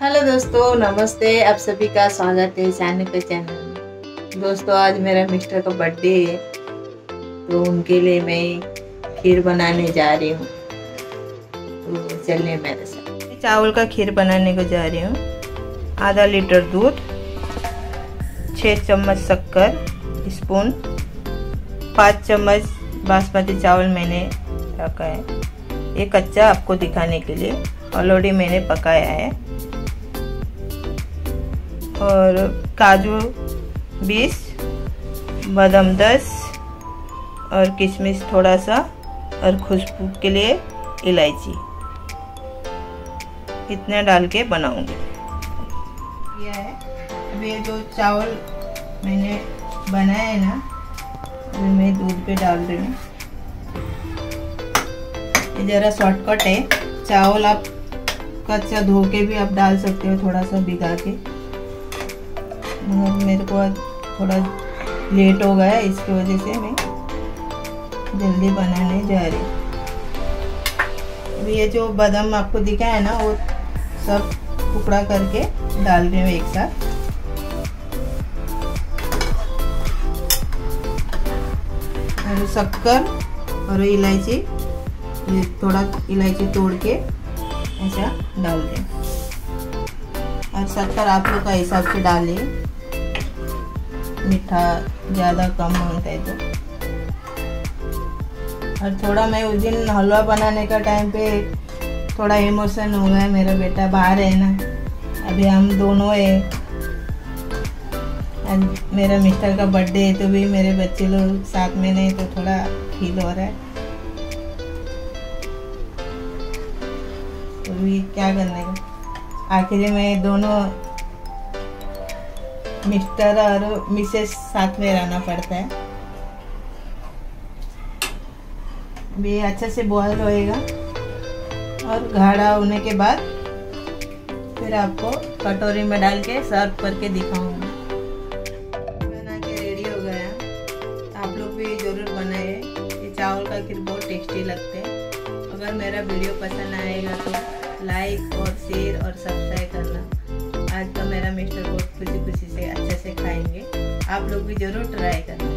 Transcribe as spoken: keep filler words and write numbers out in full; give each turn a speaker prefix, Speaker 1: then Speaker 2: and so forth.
Speaker 1: Hello दोस्तों, नमस्ते। आप सभी का स्वागत है सानू के चैनल। दोस्तों, आज मेरा मिस्टर का बर्थडे है, तो उनके लिए मैं खीर बनाने जा रही हूँ, तो चलिए मेरे साथ। चावल का खीर बनाने को जा रही हूँ। आधा लीटर दूध, छः चम्मच शक्कर स्पून, पाँच चम्मच बासमती चावल मैंने रखा है। ये कच्चा आपको दिखाने के लिए, ऑलरेडी मैंने पकाया है। और काजू बीस, बादाम दस और किशमिश थोड़ा सा, और खुशबू के लिए इलायची, इतना डाल के बनाऊंगी। यह है। अब ये जो चावल मैंने बनाया है ना, अभी मैं दूध पे डाल रही हूँ। ये ज़रा शॉर्टकट है। चावल आप कच्चा धो के भी आप डाल सकते हो, थोड़ा सा भिगा के, मगर मेरे को थोड़ा लेट हो गया, इसकी वजह से मैं जल्दी बनाने जा रही हूँ। अब ये जो बादाम आपको दिखा है ना, वो सब टुकड़ा करके डाल रही हूँ एक साथ। और शक्कर और इलायची, थोड़ा इलायची तोड़ के ऐसा डाल दें। और शक्कर आप लोग का हिसाब से डालिए, मीठा ज़्यादा कम होता है तो। और थोड़ा मैं उस दिन हलवा बनाने का टाइम पे थोड़ा इमोशन हो गया। मेरा बेटा बाहर है ना, अभी हम दोनों है, मेरा मिस्टर का बर्थडे है, तो भी मेरे बच्चे लोग साथ में नहीं, तो थोड़ा फील हो रहा है। तो भी क्या करने का, आखिर में दोनों मिस्टर और मिसेस साथ में रहना पड़ता है। भी अच्छे से बॉयल होएगा, और गाढ़ा होने के बाद फिर आपको कटोरी में डाल के सर्व करके दिखाऊंगी। बना के रेडी हो गया। आप लोग भी जरूर बनाए, ये चावल का खीर बहुत टेस्टी लगते हैं। अगर मेरा वीडियो पसंद आएगा तो लाइक और शेयर और सब्सक्राइब करना। आज तो मेरा मिस्टर बहुत खुशी खुशी से अच्छे से खाएंगे, आप लोग भी जरूर ट्राई करना।